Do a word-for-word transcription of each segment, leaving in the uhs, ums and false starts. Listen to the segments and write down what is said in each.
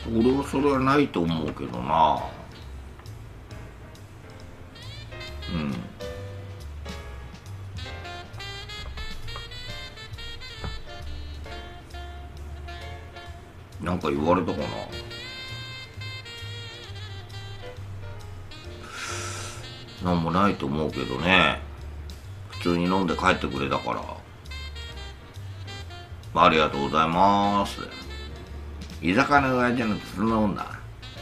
俺はそれはないと思うけどな。うん。なんか言われたかな。なんもないと思うけどね。普通に飲んで帰ってくれたから。ありがとうございます。居酒屋の親父なんてそんなもんだ。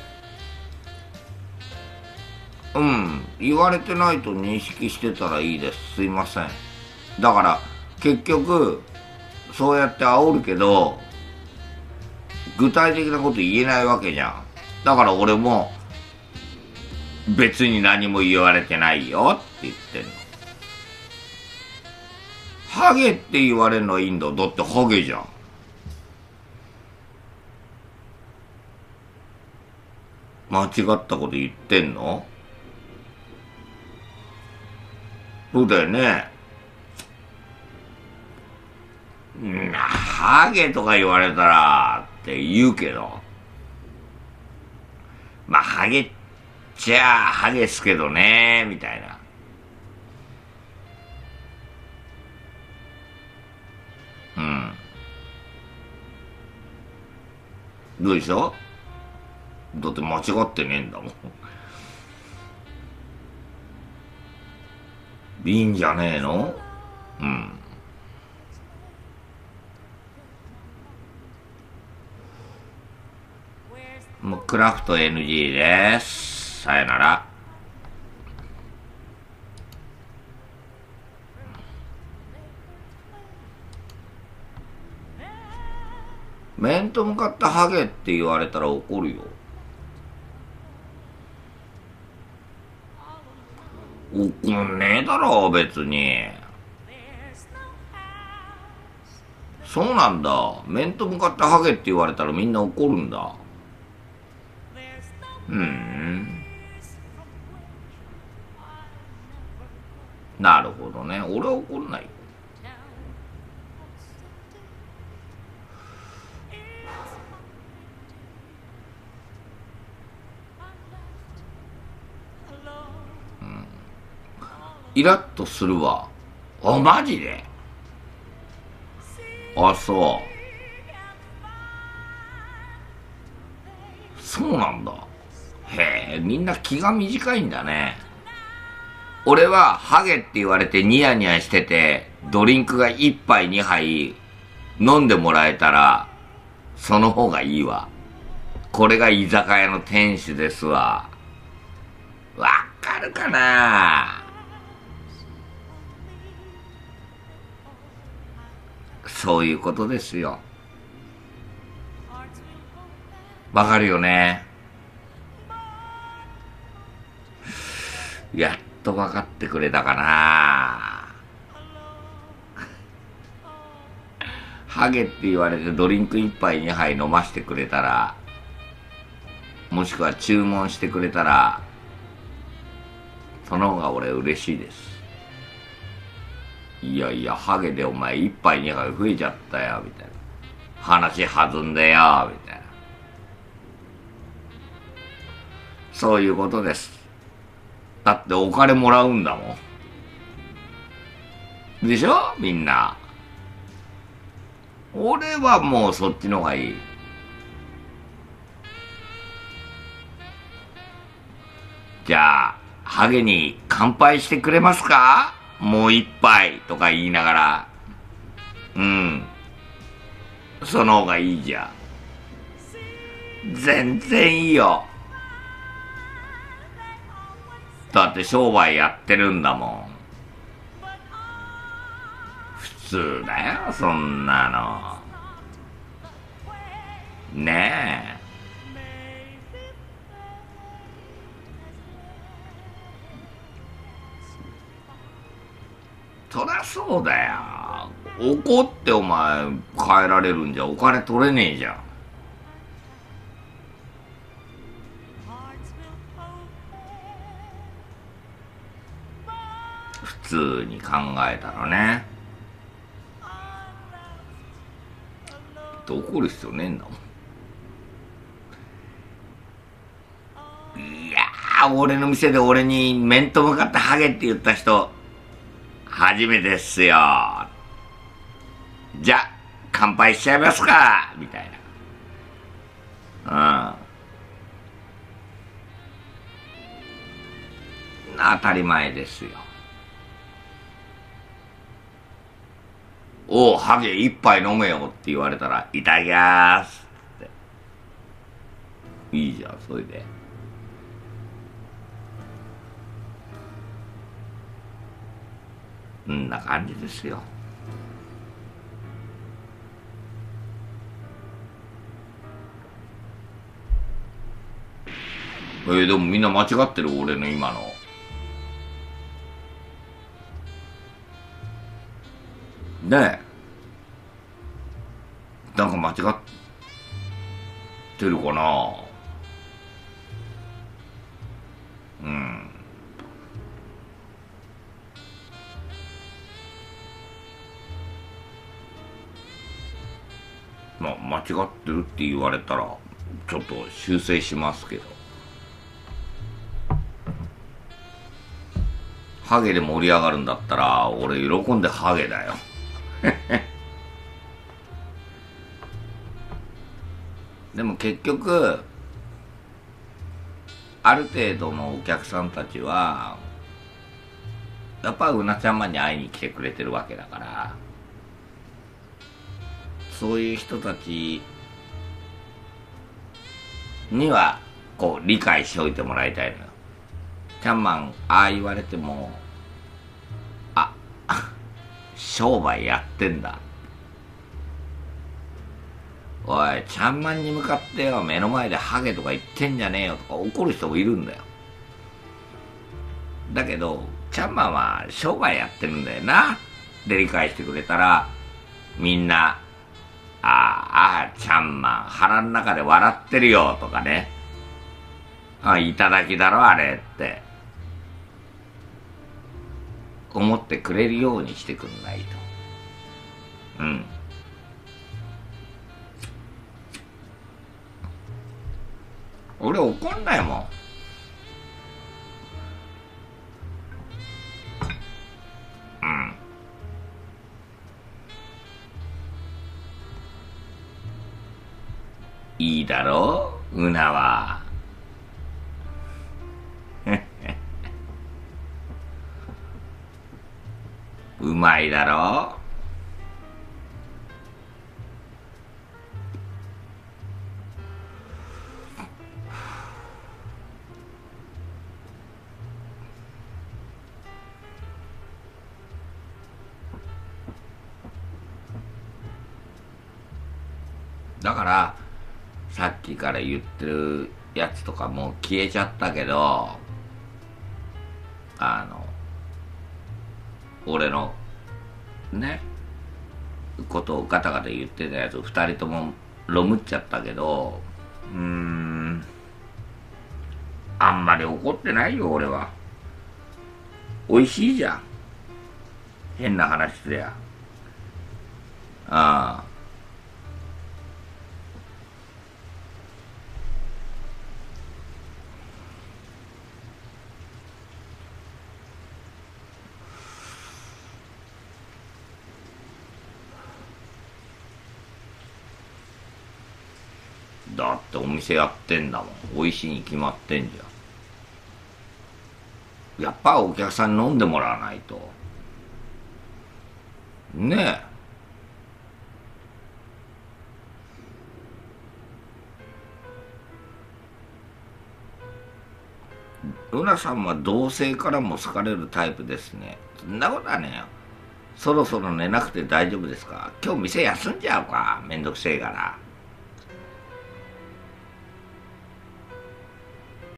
うん、言われてないと認識してたらいいです。すいません。だから結局そうやって煽るけど具体的なこと言えないわけじゃん。だから俺も別に何も言われてないよって言ってんの。ハゲって言われるのはいいんだ。だってハゲじゃん。間違ったこと言ってんの？そうだよね。んハゲとか言われたらって言うけど、まあハゲっちゃハゲっすけどねみたいな。うん。どうでしょ？だって間違ってねえんだもん。いいんじゃねえの？うん。もうクラフト エヌジー です。さよなら。面と向かってハゲって言われたら怒るよ。怒んねえだろ別に。そうなんだ。面と向かってハゲって言われたらみんな怒るんだ。うん。なるほどね。俺は怒んないよ。イラッとするわ。あ、マジで？あ、そう。そうなんだ。へえ、みんな気が短いんだね。俺はハゲって言われてニヤニヤしてて、ドリンクがいっぱいにはい飲んでもらえたら、その方がいいわ。これが居酒屋の店主ですわ。わかるかな？そういうことですよ。わかるよね。やっとわかってくれたかな。ハゲって言われてドリンク一杯二杯飲ましてくれたら、もしくは注文してくれたら、その方が俺嬉しいです。いやいや、ハゲでお前一杯二杯増えちゃったよ、みたいな。話弾んでよ、みたいな。そういうことです。だってお金もらうんだもん。でしょみんな。俺はもうそっちの方がいい。じゃあ、ハゲに乾杯してくれますか？もう一杯とか言いながら。うん。その方がいいじゃん。全然いいよ。だって商売やってるんだもん。普通だよ、そんなの。ねえ。そりゃそうだよ。怒ってお前帰られるんじゃお金取れねえじゃん。普通に考えたらね。怒る必要ねえんだもん。 あ、俺の店で俺に面と向かってハゲって言った人、初めてっすよ。じゃ、乾杯しちゃいますかみたいな。うん。当たり前ですよ。おう、ハゲ一杯飲めよって言われたら、いただきまーすって。いいじゃん、それで。そんな感じですよ。えー、でもみんな間違ってる、俺の今の。ねえ。なんか間違ってるかな。うん。まあ、間違ってるって言われたら、ちょっと修正しますけど。ハゲで盛り上がるんだったら、俺喜んでハゲだよ。でも結局、ある程度のお客さんたちは、やっぱうなちゃんマンに会いに来てくれてるわけだから、そういう人たちには、こう、理解しておいてもらいたいのよ。ちゃんマン、ああ言われても、あ、商売やってんだ。おい、ちゃんマンに向かってよ、目の前でハゲとか言ってんじゃねえよとか怒る人もいるんだよ。だけど、ちゃんマンは商売やってるんだよな。で理解してくれたら、みんな、ああ、ああ、ちゃんマン、腹の中で笑ってるよとかね。ああ、いただきだろ、あれって。思ってくれるようにしてくんないと。うん。俺怒んないもん。うん。いいだろう、うなは。うまいだろだから、さっきから言ってるやつとかもう消えちゃったけど、あの、俺の、ね、ことをガタガタ言ってたやつ二人ともロムっちゃったけど、うーん、あんまり怒ってないよ、俺は。美味しいじゃん。変な話すりゃ。ああ。だってお店やってんだもん。美味しいに決まってんじゃん。やっぱお客さんに飲んでもらわないと。ねえ。ルナさんは同性からも好かれるタイプですね。そんなことはねえよ。そろそろ寝なくて大丈夫ですか？今日店休んじゃうか？めんどくせえから。